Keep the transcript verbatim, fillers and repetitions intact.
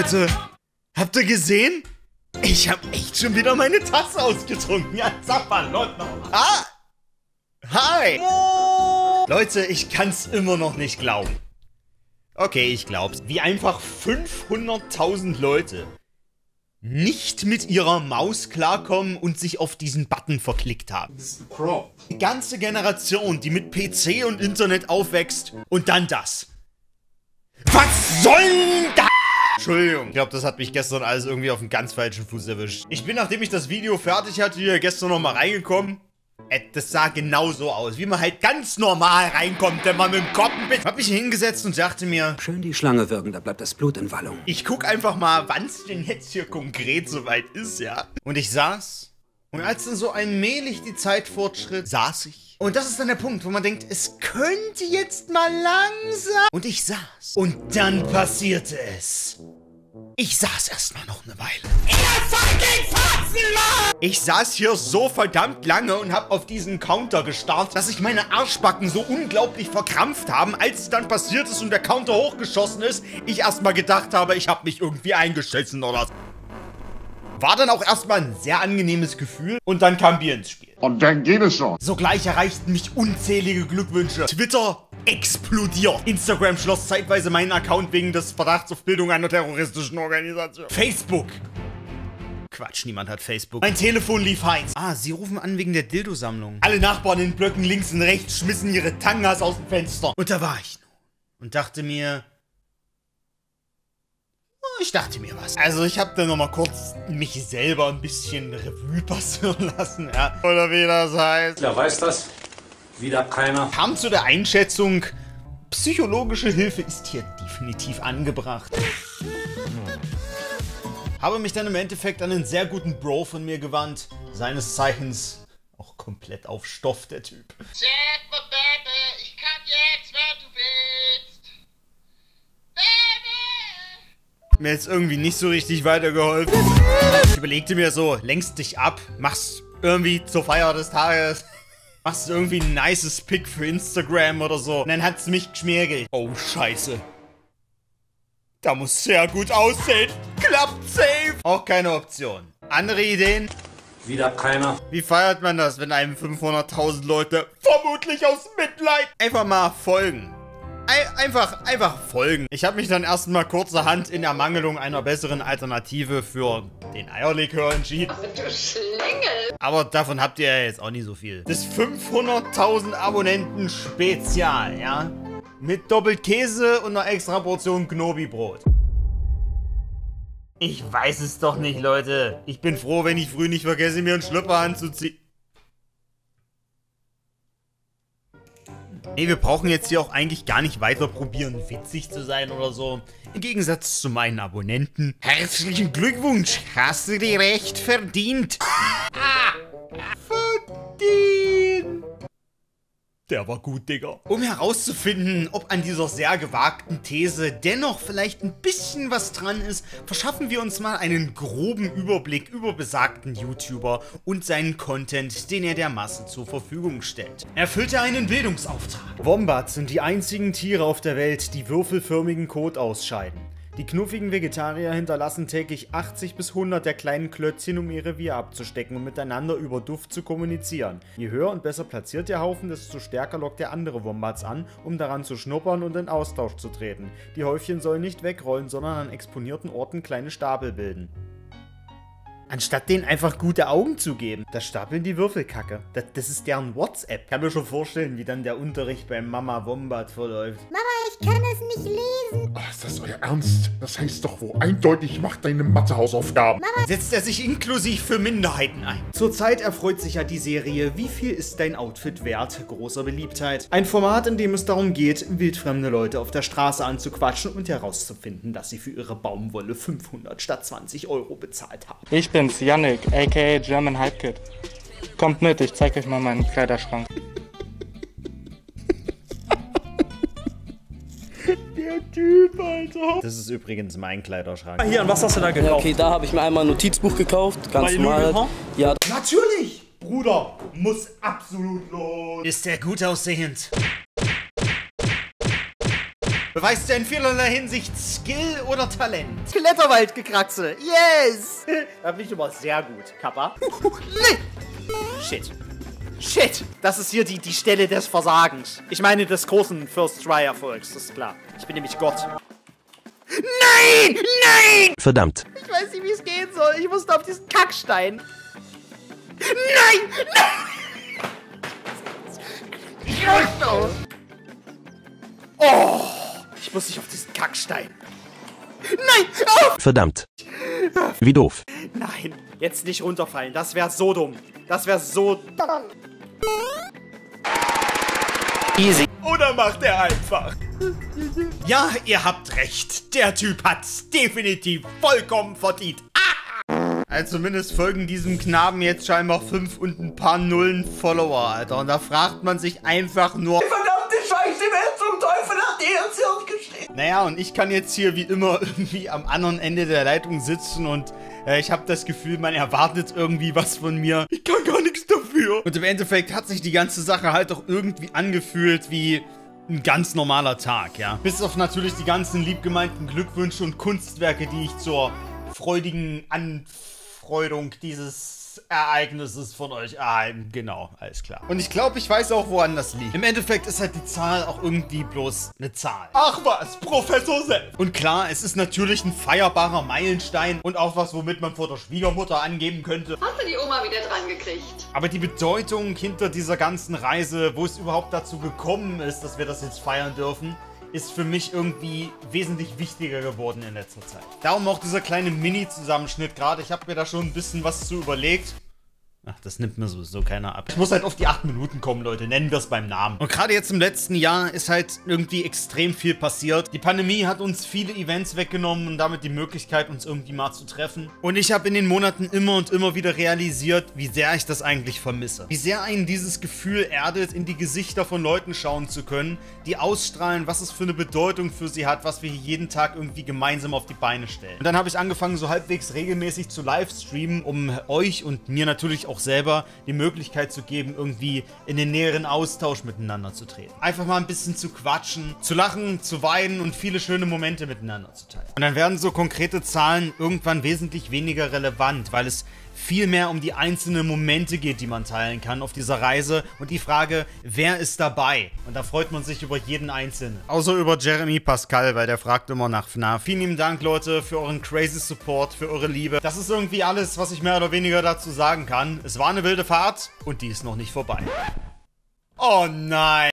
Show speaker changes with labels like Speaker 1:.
Speaker 1: Leute, habt ihr gesehen? Ich hab echt schon wieder meine Tasse ausgetrunken. Ja, Zapperlot nochmal. Ah! Hi! Leute, ich kann's immer noch nicht glauben. Okay, ich glaub's. Wie einfach fünfhunderttausend Leute nicht mit ihrer Maus klarkommen und sich auf diesen Button verklickt haben. Die ganze Generation, die mit P C und Internet aufwächst und dann das. Was soll denn das? Entschuldigung, ich glaube, das hat mich gestern alles irgendwie auf einen ganz falschen Fuß erwischt. Ich bin, nachdem ich das Video fertig hatte, hier gestern nochmal reingekommen. Äh, das sah genau so aus, wie man halt ganz normal reinkommt, wenn man mit dem Kopf ein bisschen... Hab mich hingesetzt und dachte mir...
Speaker 2: Schön die Schlange wirken, da bleibt das Blut in Wallung.
Speaker 1: Ich guck einfach mal, wann es denn jetzt hier konkret soweit ist, ja? Und ich saß... Und als dann so allmählich die Zeit fortschritt, saß ich. Und das ist dann der Punkt, wo man denkt, es könnte jetzt mal langsam... Und ich saß. Und dann passierte es. Ich saß erstmal noch eine Weile. Ihr fucking Fotzenmann! Ich saß hier so verdammt lange und hab auf diesen Counter gestarrt, dass sich meine Arschbacken so unglaublich verkrampft haben, als es dann passiert ist und der Counter hochgeschossen ist, ich erstmal gedacht habe, ich habe mich irgendwie eingeschissen oder so. War dann auch erstmal ein sehr angenehmes Gefühl und dann kam Bier ins Spiel.
Speaker 3: Und dann geht es schon.
Speaker 1: Sogleich erreichten mich unzählige Glückwünsche. Twitter explodiert. Instagram schloss zeitweise meinen Account wegen des Verdachts auf Bildung einer terroristischen Organisation. Facebook. Quatsch, niemand hat Facebook. Mein Telefon lief heiß. Ah, sie rufen an wegen der Dildo-Sammlung. Alle Nachbarn in Blöcken links und rechts schmissen ihre Tangas aus dem Fenster. Und da war ich nun und dachte mir... Ich dachte mir was. Also ich habe dann nochmal kurz mich selber ein bisschen Revue passieren lassen, ja. Oder wie das heißt.
Speaker 4: Wer weiß das? Wieder keiner.
Speaker 1: Kam zu der Einschätzung, psychologische Hilfe ist hier definitiv angebracht. Habe mich dann im Endeffekt an einen sehr guten Bro von mir gewandt. Seines Zeichens auch komplett auf Stoff, der Typ.
Speaker 5: Ich kann jetzt, wer du willst.
Speaker 1: Mir jetzt irgendwie nicht so richtig weitergeholfen. Ich überlegte mir so, lenkst dich ab, machst irgendwie zur Feier des Tages, machst irgendwie ein nices Pick für Instagram oder so. Und dann hat's mich geschmiergelt. Oh, scheiße. Da muss sehr gut aussehen. Klappt safe. Auch keine Option. Andere Ideen?
Speaker 4: Wieder keiner.
Speaker 1: Wie feiert man das, wenn einem fünfhunderttausend Leute vermutlich aus Mitleid einfach mal folgen? Einfach, einfach folgen. Ich habe mich dann erstmal kurzerhand in Ermangelung einer besseren Alternative für den Eierlikör entschieden.
Speaker 5: Ach, du Schlingel.
Speaker 1: Aber davon habt ihr ja jetzt auch nicht so viel. Das fünfhunderttausend Abonnenten Spezial, ja? Mit doppelt Käse und einer extra Portion Knobi-Brot. Ich weiß es doch nicht, Leute. Ich bin froh, wenn ich früh nicht vergesse, mir einen Schlüpper anzuziehen. Nee, wir brauchen jetzt hier auch eigentlich gar nicht weiter probieren, witzig zu sein oder so. Im Gegensatz zu meinen Abonnenten. Herzlichen Glückwunsch, hast du dir recht verdient. Ah, verdient. Der war gut, Digga. Um herauszufinden, ob an dieser sehr gewagten These dennoch vielleicht ein bisschen was dran ist, verschaffen wir uns mal einen groben Überblick über besagten YouTuber und seinen Content, den er der Masse zur Verfügung stellt. Erfüllt er einen Bildungsauftrag? Wombats sind die einzigen Tiere auf der Welt, die würfelförmigen Kot ausscheiden. Die knuffigen Vegetarier hinterlassen täglich achtzig bis hundert der kleinen Klötzchen, um ihr Revier abzustecken und miteinander über Duft zu kommunizieren. Je höher und besser platziert der Haufen, desto stärker lockt er andere Wombats an, um daran zu schnuppern und in Austausch zu treten. Die Häufchen sollen nicht wegrollen, sondern an exponierten Orten kleine Stapel bilden. Anstatt denen einfach gute Augen zu geben, da stapeln die Würfelkacke. Das, das ist deren WhatsApp. Ich kann mir schon vorstellen, wie dann der Unterricht beim Mama Wombat verläuft.
Speaker 6: Mama, ich kann es nicht lesen.
Speaker 3: Oh, ist das euer Ernst? Das heißt doch wohl eindeutig, mach deine Mathehausaufgaben.
Speaker 6: Mama.
Speaker 1: Setzt er sich inklusiv für Minderheiten ein. Zurzeit erfreut sich ja die Serie Wie viel ist dein Outfit wert? Großer Beliebtheit. Ein Format, in dem es darum geht, wildfremde Leute auf der Straße anzuquatschen und herauszufinden, dass sie für ihre Baumwolle fünfhundert statt zwanzig Euro bezahlt haben.
Speaker 7: Ich bin's, Yannick, aka German Hype Kid. Kommt mit, ich zeig euch mal meinen Kleiderschrank.
Speaker 1: Der Typ, Alter. Das ist übrigens mein Kleiderschrank.
Speaker 8: Hier, und was hast du da gekauft?
Speaker 9: Okay, da habe ich mir einmal ein Notizbuch gekauft, ganz normal. Ja.
Speaker 1: Natürlich! Bruder, muss absolut los. Ist der gut aussehend? Beweist du in vielerlei Hinsicht Skill oder Talent?
Speaker 8: Kletterwaldgekraxe. Yes! Da bin ich immer sehr gut, Kappa. Nee! Shit. Shit! Das ist hier die, die Stelle des Versagens. Ich meine des großen First-Try-Erfolgs, das ist klar. Ich bin nämlich Gott. Nein! Nein!
Speaker 2: Verdammt.
Speaker 8: Ich weiß nicht, wie es gehen soll. Ich musste auf diesen Kackstein. Nein! Nein! Ich musste. Oh! Ich muss nicht auf diesen Kackstein. Nein! Auf!
Speaker 2: Verdammt. Wie doof.
Speaker 8: Nein, jetzt nicht runterfallen. Das wäre so dumm. Das wäre so...
Speaker 9: Easy.
Speaker 1: Oder macht er einfach? Ja, ihr habt recht. Der Typ hat's definitiv vollkommen verdient. Ah! Also zumindest folgen diesem Knaben jetzt scheinbar fünf und ein paar Nullen Follower, Alter. Und da fragt man sich einfach nur...
Speaker 10: Verdammte Scheiße, wer zum Teufel hat dir ins Hirn gesteckt?
Speaker 1: Naja, und ich kann jetzt hier wie immer irgendwie am anderen Ende der Leitung sitzen und äh, ich habe das Gefühl, man erwartet irgendwie was von mir. Ich kann gar nichts dafür. Und im Endeffekt hat sich die ganze Sache halt doch irgendwie angefühlt wie ein ganz normaler Tag, ja. Bis auf natürlich die ganzen liebgemeinten Glückwünsche und Kunstwerke, die ich zur freudigen Anfreudung dieses Ereignisses von euch erhalten. Genau, alles klar. Und ich glaube, ich weiß auch, woran das liegt. Im Endeffekt ist halt die Zahl auch irgendwie bloß eine Zahl. Ach was, Professor Sepp. Und klar, es ist natürlich ein feierbarer Meilenstein und auch was, womit man vor der Schwiegermutter angeben könnte.
Speaker 11: Hast du die Oma wieder dran gekriegt?
Speaker 1: Aber die Bedeutung hinter dieser ganzen Reise, wo es überhaupt dazu gekommen ist, dass wir das jetzt feiern dürfen, ist für mich irgendwie wesentlich wichtiger geworden in letzter Zeit. Darum auch dieser kleine Mini-Zusammenschnitt gerade. Ich habe mir da schon ein bisschen was zu überlegt. Ach, das nimmt mir sowieso keiner ab. Ich muss halt auf die acht Minuten kommen, Leute. Nennen wir es beim Namen. Und gerade jetzt im letzten Jahr ist halt irgendwie extrem viel passiert. Die Pandemie hat uns viele Events weggenommen und damit die Möglichkeit, uns irgendwie mal zu treffen. Und ich habe in den Monaten immer und immer wieder realisiert, wie sehr ich das eigentlich vermisse. Wie sehr einen dieses Gefühl erdet, in die Gesichter von Leuten schauen zu können, die ausstrahlen, was es für eine Bedeutung für sie hat, was wir hier jeden Tag irgendwie gemeinsam auf die Beine stellen. Und dann habe ich angefangen, so halbwegs regelmäßig zu livestreamen, um euch und mir natürlich auch auch selber die Möglichkeit zu geben, irgendwie in den näheren Austausch miteinander zu treten. Einfach mal ein bisschen zu quatschen, zu lachen, zu weinen und viele schöne Momente miteinander zu teilen. Und dann werden so konkrete Zahlen irgendwann wesentlich weniger relevant, weil es viel mehr um die einzelnen Momente geht, die man teilen kann auf dieser Reise und die Frage, wer ist dabei? Und da freut man sich über jeden Einzelnen. Außer über Jeremy Pascal, weil der fragt immer nach F N A F. Vielen lieben Dank, Leute, für euren crazy Support, für eure Liebe. Das ist irgendwie alles, was ich mehr oder weniger dazu sagen kann. Es war eine wilde Fahrt und die ist noch nicht vorbei. Oh nein!